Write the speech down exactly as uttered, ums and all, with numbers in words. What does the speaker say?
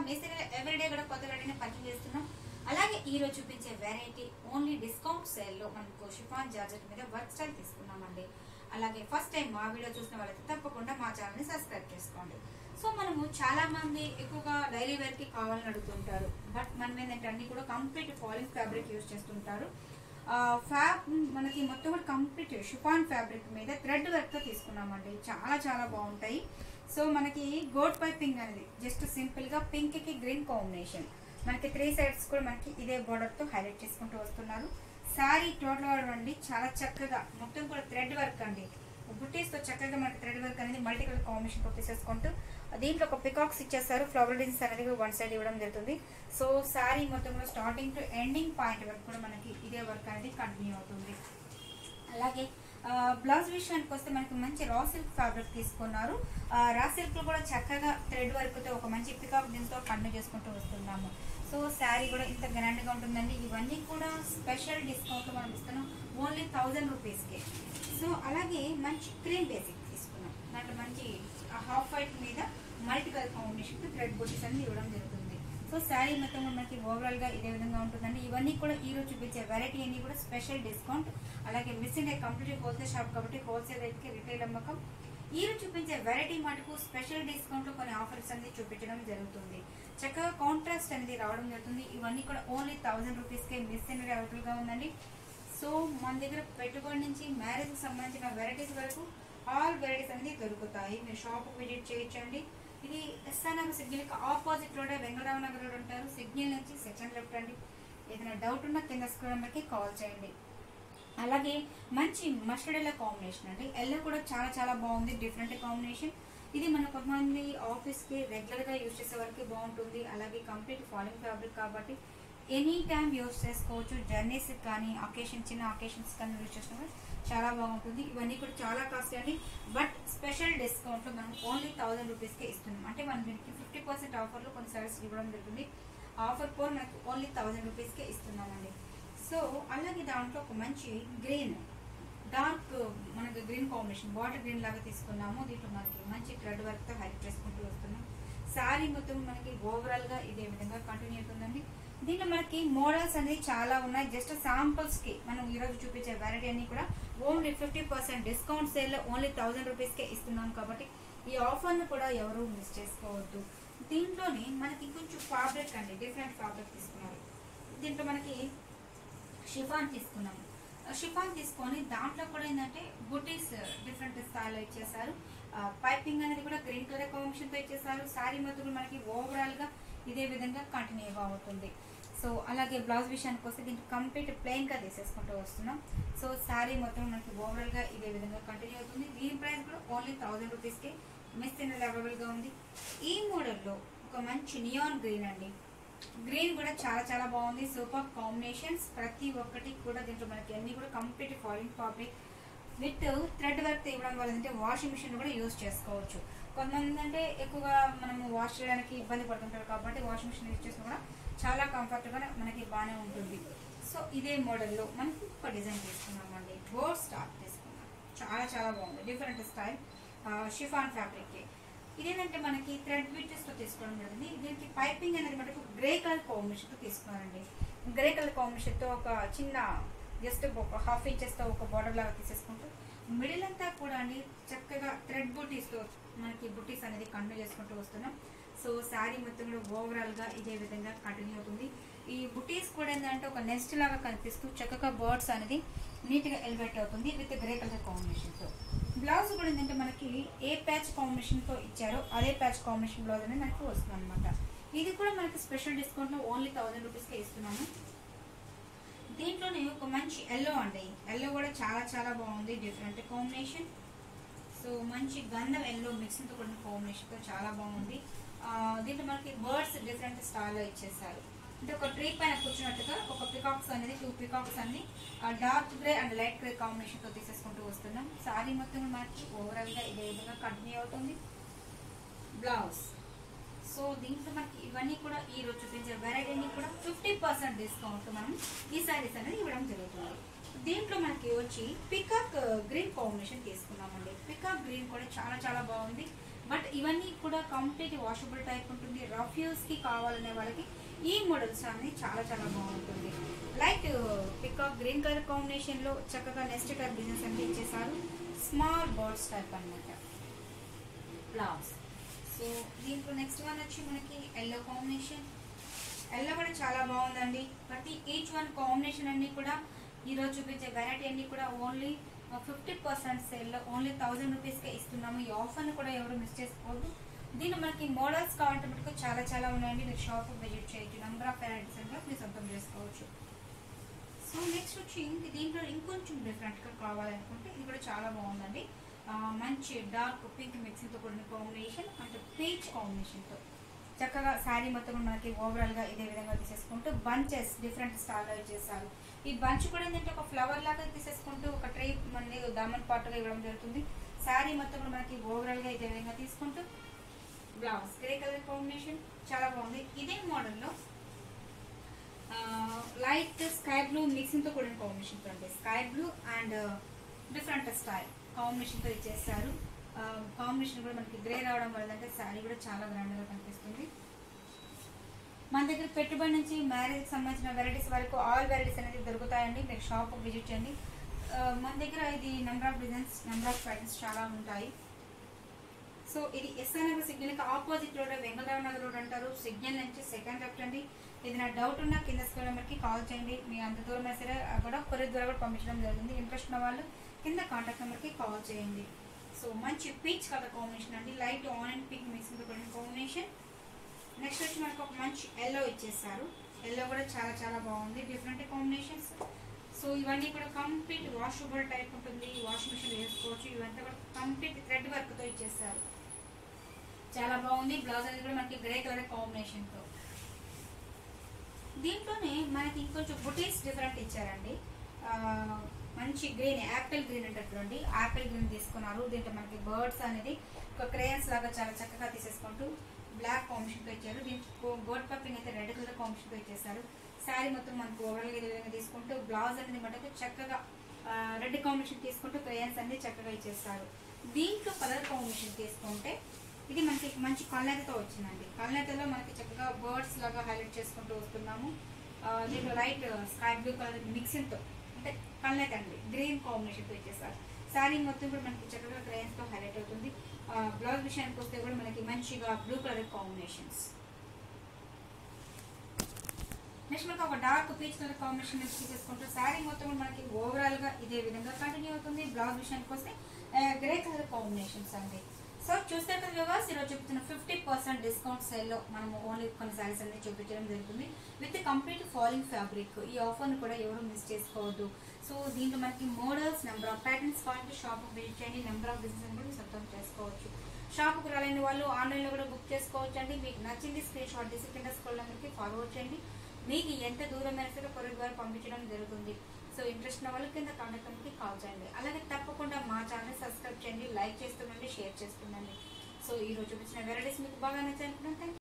బేసిక్గా ఎవ్రీడే కూడా కొత్త వెరైటీని పర్చేజ్ చేస్తున్నాం. అలాగే ఈ రోజు చూపించే వెరైటీ ఓన్లీ డిస్కౌంట్ సేల్ లో మనకు షిఫాన్ జార్జెట్ మీద వర్క్ స్టైల్ తీసుకున్నామండి. అలాగే ఫస్ట్ టైం మా వీడియో చూసిన వాళ్ళకి తప్పకుండా మా ఛానల్ ని సబ్స్క్రైబ్ చేసుకోండి. సో మనము చాలా మంది ఎక్కువగా డైలీ వేర్ కి కావాలని అడుగుతుంటారు. బట్ మనం ఏంటంటే అన్ని కూడా కంప్లీట్ ఫాలింగ్ ఫ్యాబ్రిక్ యూజ్ చేస్తుంటారు. ఫ్యాబ్ మనకి మొత్తం కూడా కంప్లీట్ షిఫాన్ ఫ్యాబ్రిక్ మీద థ్రెడ్ వర్క్ తో తీసుకున్నామండి. చాలా చాలా బాగుంటాయి. సో మనకి గోల్డ్ పైపింగ్ అనేది జస్ట్ సింపుల్ గా పింక్ కి గ్రీన్ కాంబినేషన్, మనకి త్రీ సైడ్స్ కూడా మనకి ఇదే బోర్డర్ తో హైలైట్ చేసుకుంటూ వస్తున్నారు. శారీ టోటల్ అండి చాలా చక్కగా మొత్తం కూడా థ్రెడ్ వర్క్ అండి, బుటీస్ తో చక్కగా మనకి థ్రెడ్ వర్క్ అనేది మల్టీ కలర్ కాంబినేషన్ తో తీసేసుకుంటూ దీంట్లో ఒక పికాక్స్ ఇచ్చేస్తారు. ఫ్లవర్ డిజైన్స్ అనేది వన్ సైడ్ ఇవ్వడం జరుగుతుంది. సో శారీ మొత్తం కూడా స్టార్టింగ్ టు ఎండింగ్ పాయింట్ వరకు కూడా మనకి ఇదే వర్క్ అనేది కంటిన్యూ అవుతుంది. అలాగే బ్లౌజ్ విషయానికి వస్తే మనకి మంచి రా సిల్క్ ఫ్యాబ్రిక్ తీసుకున్నారు. రా సిల్క్ లో కూడా చక్కగా థ్రెడ్ వర్క్ తో ఒక మంచి పికాక్ దీంతో కంటిన్యూ చేసుకుంటూ వస్తున్నాము. సో శారీ కూడా ఇంత గ్రాండ్ గా ఉంటుందండి. ఇవన్నీ కూడా స్పెషల్ డిస్కౌంట్ లో మనం ఇస్తున్నాం ఓన్లీ థౌజండ్ రూపీస్ కి. సో అలాగే మంచి క్రీమ్ బేసిక్ తీసుకున్నాం. దాంట్లో మంచి హాఫ్ వైట్ మీద మల్టీ కలర్ కాంబినేషన్ తో థ్రెడ్ బుటీస్ అనేది ఇవ్వడం జరుగుతుంది. సో శారీ మొత్తం మనకి ఓవరాల్ గా ఇదే విధంగా ఉంటుందండి. ఇవన్నీ కూడా ఈ రోజు చూపించే వెరైటీ అన్ని కూడా స్పెషల్ డిస్కౌంట్. అలాగే Miss India complete wholesale shop కాబట్టి హోల్సేల్ రేట్ కి రిటైల్ అమ్మకం. ఈ రోజు చూపించే వెరైటీ మటుకు స్పెషల్ డిస్కౌంట్ లో కొన్ని ఆఫర్స్ అనేది చూపించడం జరుగుతుంది. చక్కగా కాంట్రాస్ట్ అనేది రావడం జరుగుతుంది. ఇవన్నీ కూడా ఓన్లీ థౌసండ్ రూపీస్ కే మిస్ ఇండియా అవైలబుల్ గా ఉందండి. సో మన దగ్గర పెట్టుబడి నుంచి మ్యారేజ్ కి సంబంధించిన వెరైటీస్ వరకు ఆల్ వెరైటీస్ అనేది దొరుకుతాయి. మీరు షాప్ విజిట్ చేయొచ్చండి. ఇది ఎస్ఆర్నగర్ సిగ్నల్ కి opposite road Venkatarao Nagar road ఉంటారు. సిగ్నల్ నుంచి సెకండ్ లెఫ్ట్ అండి. ఏదైనా డౌట్ ఉన్నా కింద స్క్రీన్ నెంబర్కి కాల్ చేయండి. అలాగే మంచి మస్టర్డ్ ఎల్లో కాంబినేషన్ అండి. ఎల్లో కూడా చాలా చాలా బాగుంది, డిఫరెంట్ కాంబినేషన్. ఇది మన కొంతమంది ఆఫీస్ కి రెగ్యులర్ గా యూజ్ చేసే వరకు బాగుంటుంది. అలాగే కంప్లీట్ ఫాలింగ్ ఫ్యాబ్రిక్ కాబట్టి ఎనీ టైమ్ యూజ్ చేసుకోవచ్చు. జర్నీస్ కానీ అకేషన్ చిన్న అకేషన్స్ కానీ యూజ్ చేసినప్పుడు చాలా బాగుంటుంది. ఇవన్నీ కూడా చాలా కాస్ట్ అండి. బట్ స్పెషల్ డిస్కౌంట్ లో మనం ఓన్లీ థౌసండ్ రూపీస్ కే ఇస్తున్నాం. అంటే మనం దీనికి ఫిఫ్టీ పర్సెంట్ ఆఫర్ లో కొన్ని సర్వీస్ ఇవ్వడం జరుగుతుంది. ఆఫర్ కోడ్ మనకు ఓన్లీ థౌసండ్ రూపీస్ కే ఇస్తున్నామండి. సో అలాగే దాంట్లో ఒక మంచి గ్రీన్ డార్క్ మనకి గ్రీన్ కాంబినేషన్ వాటర్ గ్రీన్ లాగా తీసుకున్నాము. దీంట్లో మనకి మంచి థ్రెడ్ వర్క్ తో హైలైట్ చేసుకుంటూ వస్తున్నాం. శారీ మొత్తం మనకి ఓవరాల్ గా ఇదే విధంగా కంటిన్యూ అవుతుందండి. దీంట్లో మనకి మోడల్స్ అనేది చాలా ఉన్నాయి. జస్ట్ శాంపుల్స్ కి మనం ఈ రోజు చూపించే వెరైటీ అన్ని కూడా only fifty percent discount sale లో ఓన్లీ థౌసండ్ రూపీస్ కే ఇస్తున్నాం. కాబట్టి ఈ ఆఫర్ ను కూడా ఎవరు మిస్ చేసుకోవద్దు. దీంట్లోనే మనకి కొంచెం ఫ్యాబ్రిక్ అండి, డిఫరెంట్ ఫ్యాబ్రిక్ తీసుకున్నారు. దీంట్లో మనకి షిఫాన్ తీసుకున్నాము. షిఫాన్ తీసుకొని దాంట్లో కూడా ఏంటంటే బుటీస్ డిఫరెంట్ స్టైల్ ఇచ్చేసారు. పైపింగ్ అనేది కూడా గ్రీన్ కలర్ కాంబినేషన్ తో ఇచ్చేసారు. శారీ మొత్తం మనకి ఓవరాల్ గా ఇదే విధంగా కంటిన్యూ అవుతుంది. సో అలాగే బ్లౌజ్ విషయానికి వస్తే దీనికి కంప్లీట్ ప్లెయిన్ గా తీసేసుకుంటూ వస్తున్నాం. సో శారీ మొత్తం మనకి ఓవరాల్ గా ఇదే విధంగా కంటిన్యూ అవుతుంది. దీని ప్రైస్ కూడా ఓన్లీ థౌసండ్ రూపీస్ కి మిస్ అనేది అవైలబుల్ గా ఉంది. ఈ మోడల్ లో ఒక మంచి నియాన్ గ్రీన్ అండి. గ్రీన్ కూడా చాలా చాలా బాగుంది. సూపర్ కాంబినేషన్స్ ప్రతి ఒక్కటి కూడా దీంట్లో మనకి అన్ని కూడా complete falling fabric with thread work ఇవ్వడం వల్ల అంటే వాషింగ్ మిషన్ కూడా యూజ్ చేసుకోవచ్చు. కొంతమంది అంటే ఎక్కువగా మనము వాష్ చేయడానికి ఇబ్బంది పడుతుంటారు కాబట్టి వాషింగ్ మిషన్ యూజ్ చేసినా కూడా చాలా కంఫర్ట్ గా మనకి బాగానే ఉంటుంది. సో ఇదే మోడల్లో మనకి ఒక డిజైన్ తీసుకున్నామండి. బోర్డ్ స్టార్ తీసుకున్నాం. చాలా చాలా బాగుంది, డిఫరెంట్ స్టైల్ షిఫాన్ ఫ్యాబ్రిక్. ఇదేంటంటే మనకి థ్రెడ్ బీట్స్ తో తీసుకోవడం జరిగింది. దీనికి పైపింగ్ అనేది మనకు గ్రే కలర్ కాంబినేషన్ తో తీసుకున్నారండి. గ్రే కలర్ కాంబినేషన్ తో ఒక చిన్న జస్ట్ ఒక హాఫ్ ఇంచెస్ తో ఒక బార్డర్ లాగా తీసేసుకుంటూ మిడిల్ అంతా కూడా అండి చక్కగా థ్రెడ్ బుటీస్ తో మనకి బుటీస్ అనేది కంటిన్యూ చేసుకుంటూ వస్తున్నాం. సో శారీ మొత్తం కూడా ఓవరాల్ గా ఇదే విధంగా కంటిన్యూ అవుతుంది. ఈ బుటీస్ కూడా ఏంటంటే ఒక నెస్ట్ లాగా కనిపిస్తూ చక్కగా బర్డ్స్ అనేది నీట్ గా ఎలివేట్ అవుతుంది విత్ గ్రే కలర్ కాంబినేషన్ తో. బ్లౌజ్ కూడా ఏంటంటే మనకి ఏ ప్యాచ్ కాంబినేషన్ తో ఇచ్చారో అదే ప్యాచ్ కాంబినేషన్ బ్లౌజ్ అనేది మనకు వస్తుంది అనమాట. ఇది కూడా మనకి స్పెషల్ డిస్కౌంట్ లో ఓన్లీ థౌసండ్ రూపీస్ కే ఇస్తున్నాము. దీంట్లోనే ఒక మంచి ఎల్లో అండి. ఎల్లో కూడా చాలా చాలా బాగుంది, డిఫరెంట్ కాంబినేషన్. సో మంచి గంధం ఎల్లో మిక్సింగ్ తో కూడిన కాంబినేషన్ తో చాలా బాగుంది. దీంట్లో మనకి బర్డ్స్ డిఫరెంట్ స్టైల్ లో ఇచ్చేసారు. అంటే ఒక ట్రీ పైన కూర్చున్నట్టుగా ఒక పికాక్స్ అనేది టూ పికాక్స్ అన్ని dark grey and light grey combination తో తీసేసుకుంటూ వస్తున్నాం. శారీ మొత్తం మనకి ఓవరాల్ గా ఇదే విధంగా కంటిన్యూ అవుతుంది. బ్లౌజ్ సో దీంట్లో మనకి ఇవన్నీ కూడా ఈ రోజు చూపించే వెరైటీని కూడా ఫిఫ్టీ పర్సెంట్ డిస్కౌంట్ మనం ఈ సారీస్ అనేది ఇవ్వడం జరుగుతుంది. దీంట్లో మనకి వచ్చి పికాక్ గ్రీన్ కాంబినేషన్ తీసుకున్నామండి. పికాక్ గ్రీన్ కూడా చాలా చాలా బాగుంది. బట్ ఇవన్నీ కూడా కంప్లీట్ వాషబుల్ టైప్ ఉంటుంది. రఫ్ యూస్ కి కావాలనే వాళ్ళకి ఈ మోడల్స్ అనేది చాలా చాలా బాగుంటుంది. Light peacock green colour combination లో చక్కగా నెస్ట్ టైప్ బిజినెస్ అంటే ఇచ్చేసారు. స్మాల్ బర్డ్స్ టైప్ అనమాట బ్లౌజ్. సో దీంట్లో నెక్స్ట్ వన్ వచ్చి మనకి ఎల్లో కాంబినేషన్. ఎల్లో కూడా చాలా బాగుందండి. ప్రతి ఈచ్ వన్ కాంబినేషన్ అన్ని కూడా ఈరోజు చూపించే వెరైటీ అన్ని కూడా ఓన్లీ ఫిఫ్టీ పర్సెంట్ సేల్లో ఓన్లీ థౌజండ్ రూపీస్కే ఇస్తున్నాము. ఈ ఆఫర్ని కూడా ఎవరు మిస్ చేసుకోవద్దు. దీంట్లో మనకి మోడల్స్ కావాలంటే మటుకు చాలా చాలా ఉన్నాయండి. మీరు షాప్ విజిట్ చేయొచ్చు. నెంబర్ ఆఫ్ వెరైటీస్ అంటే మీరు సొంతం చేసుకోవచ్చు. సో నెక్స్ట్ వచ్చి ఇంక దీంట్లో ఇంకొంచెం డిఫరెంట్గా కావాలనుకుంటే ఇది కూడా చాలా బాగుందండి. మంచి డార్క్ పింక్ మిక్సింగ్తో కూడిన కాంబినేషన్ అంటే పీచ్ కాంబినేషన్తో చక్కగా శారీ మొత్తం మనకి ఓవరాల్గా ఇదే విధంగా తీసేసుకుంటూ బంచెస్ డిఫరెంట్ స్టాల్లో ఇచ్చేస్తారు. ఈ బంచ్ కూడా ఏంటంటే ఒక ఫ్లవర్ లాగా తీసేసుకుంటూ ఒక ట్రే మనకి దామన్ పాటుగా ఇవ్వడం జరుగుతుంది. శారీ మొత్తం కూడా మనకి ఓవరాల్గా ఇదే విధంగా తీసుకుంటూ బ్లౌజ్ గ్రే కలర్ కాంబినేషన్ చాలా బాగుంది. ఇదే మోడల్లో లైట్ స్కై బ్లూ మిక్సింగ్తో కూడిన కాంబినేషన్తో అంటే sky blue and different style కాంబినేషన్తో ఇచ్చేస్తారు. కాంబినేషన్ కూడా మనకి గ్రే రావడం వల్ల అంటే శారీ కూడా చాలా గ్రాండ్గా కనిపిస్తుంది. మన దగ్గర పెట్టుబడి నుంచి మ్యారేజ్కి సంబంధించిన వెరైటీస్ వరకు ఆల్ వెరైటీస్ అనేది దొరుకుతాయండి. మీరు షాప్ విజిట్ చేయండి. మన దగ్గర ఇది number of designs number of prices చాలా ఉంటాయి. సో ఇది ఎస్ఆర్ నగర్ సిగ్నల్కి opposite road Vengalrao Nagar road అంటారు. సిగ్నల్ నుంచి సెకండ్ లెఫ్ట్ అండి. ఏదైనా డౌట్ ఉన్నా కింద స్క్రోల్ నెంబర్కి కాల్ చేయండి. మీ అంత దూరం సరే కూడా కొరియర్ ద్వారా కూడా పంపించడం జరుగుతుంది. ఇంట్రెస్ట్ ఉన్న వాళ్ళు కింద కాంటాక్ట్ నెంబర్కి కాల్ చేయండి. సో మంచి పీచ్ కలర్ కాంబినేషన్ అండి. Light on and pink mixing combination. Next వచ్చి మనకు ఒక మంచి ఎల్లో ఇచ్చేసారు. ఎల్లో కూడా చాలా చాలా బాగుంది. Different combinations. సో ఇవన్నీ కూడా కంప్లీట్ వాషబుల్ టైప్ ఉంటుంది. వాషింగ్ మిషన్ వేసుకోవచ్చు. ఇవంతా కూడా కంప్లీట్ థ్రెడ్ వర్క్తో ఇచ్చేసారు. చాలా బాగుంది. బ్లౌజ్ అనేది కూడా మనకి గ్రే కలర్ కాంబినేషన్తో. దీంట్లోనే మనకి ఇంకొంచెం బుటీస్ డిఫరెంట్ ఇచ్చారండి. మంచి గ్రీన్ యాపిల్ గ్రీన్ అంటటువంటి యాపిల్ గ్రీన్ తీసుకున్నారు. దీంట్లో మనకి బర్డ్స్ అనేది ఒక క్రేయన్స్ లాగా చాలా చక్కగా తీసేసుకుంటూ బ్లాక్ కాంబినేషన్తో ఇచ్చారు. దీంట్లో బర్డ్ పప్పింగ్ అయితే రెడ్ కలర్ కాంబినేషన్తో ఇచ్చేసారు. శారీ మొత్తం మనకు ఓవరాల్గా ఇదే విధంగా తీసుకుంటూ బ్లౌజ్ అనేది మనకు చక్కగా రెడ్ కాంబినేషన్ తీసుకుంటూ క్రేయన్స్ అన్ని చక్కగా ఇచ్చేస్తారు. దీంట్లో కలర్ కాంబినేషన్ తీసుకుంటే ఇది మనకి మంచి కల్నేతతో వచ్చిందండి. కల్నేతలో మనకి చక్కగా బర్డ్స్ లాగా హైలైట్ చేసుకుంటూ వస్తున్నాము. దీంట్లో లైట్ స్కై బ్లూ కలర్ మిక్సింగ్తో అంటే కల్నేత అండి గ్రీన్ కాంబినేషన్తో ఇచ్చేస్తారు. శారీ మొత్తం కూడా మనకి చక్కగా క్రేయన్స్తో హైలైట్ అవుతుంది. బ్లౌజ్ విషయానికి వస్తే కూడా మనకి మంచిగా బ్లూ కలర్ కాంబినేషన్స్. నెక్స్ట్ మనకి ఒక డార్క్ పీచ్ కలర్ కాంబినేషన్ తీసేసుకుంటూ శారీ మొత్తం మనకి ఓవరాల్ గా ఇదే విధంగా కంటిన్యూ అవుతుంది. బ్లౌజ్ విషయానికి వస్తే గ్రే కలర్ కాంబినేషన్స్ అండి. సో చూస్తే కదా వ్యూవర్స్, ఈరోజు చెప్తున్న ఫిఫ్టీ పర్సెంట్ డిస్కౌంట్ సేల్లో మనము ఓన్లీ కొన్ని శారీస్ అనేది చూపించడం జరుగుతుంది విత్ కంప్లీట్ ఫాలింగ్ ఫ్యాబ్రిక్. ఈ ఆఫర్ని కూడా ఎవరు మిస్ చేసుకోవద్దు. సో దీంట్లో మనకి మోడల్స్ నెంబర్ ఆఫ్ ప్యాటర్న్స్ కావాలంటే షాప్ విజిట్ చేయండి. నెంబర్ ఆఫ్ బిజినెస్ కూడా సొంతం చేసుకోవచ్చు. షాప్కి రాలేని వాళ్ళు ఆన్లైన్లో కూడా బుక్ చేసుకోవచ్చు అండి. మీకు నచ్చింది స్క్రీన్ షాట్ తీసి కింద స్క్రోల్ నెంబర్కి ఫార్వర్డ్ చేయండి. మీకు ఎంత దూరం అయినా సరే కొరియర్ ద్వారా పంపించడం జరుగుతుంది. సో ఇంట్రెస్ట్ ఉన్న వాళ్ళు కింద కాంటాక్ట్ నెంబర్కి కాల్ చేయండి. అలాగే తప్పకుండా మా ఛానల్ సబ్స్క్రైబ్ చేయండి, లైక్ చేస్తుండండి, షేర్ చేస్తుండండి. సో ఈ రోజు చూపించిన వెరైటీస్ మీకు బాగా నచ్చాయి అనుకుంటున్నాను.